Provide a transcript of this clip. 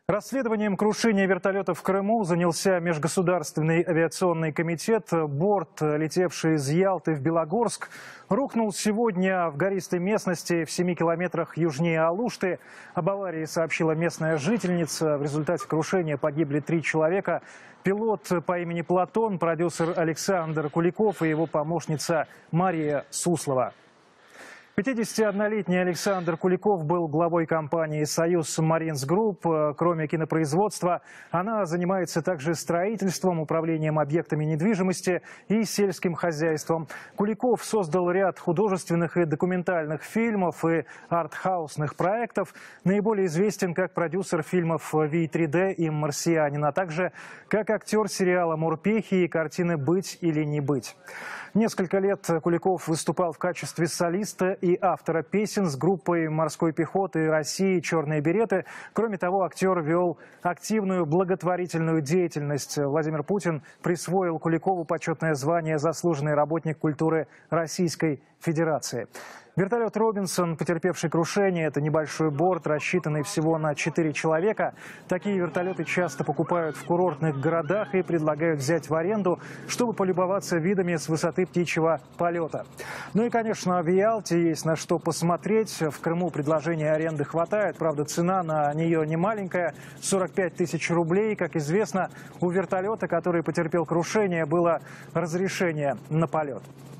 Расследованием крушения вертолета в Крыму занялся Межгосударственный авиационный комитет. Борт, летевший из Ялты в Белогорск, рухнул сегодня в гористой местности в 7 километрах южнее Алушты. Об аварии сообщила местная жительница. В результате крушения погибли 3 человека. Пилот по имени Платон, продюсер Александр Куликов и его помощница Мария Суслова. 51-летний Александр Куликов был главой компании «Союз Маринс Групп». Кроме кинопроизводства, она занимается также строительством, управлением объектами недвижимости и сельским хозяйством. Куликов создал ряд художественных и документальных фильмов и артхаусных проектов. Наиболее известен как продюсер фильмов «Ви-3Д» и «Марсианин», а также как актер сериала «Морпехи» и картины «Быть или не быть». Несколько лет Куликов выступал в качестве солиста и автора песен с группой морской пехоты России «Черные береты». Кроме того, актер вел активную благотворительную деятельность. Владимир Путин присвоил Куликову почетное звание «Заслуженный работник культуры Российской Федерации». Вертолет «Робинсон», потерпевший крушение, это небольшой борт, рассчитанный всего на 4 человека. Такие вертолеты часто покупают в курортных городах и предлагают взять в аренду, чтобы полюбоваться видами с высоты птичьего полета. Ну и, конечно, в Ялте есть на что посмотреть. В Крыму предложения аренды хватает, правда, цена на нее не маленькая – 45 тысяч рублей. Как известно, у вертолета, который потерпел крушение, было разрешение на полет.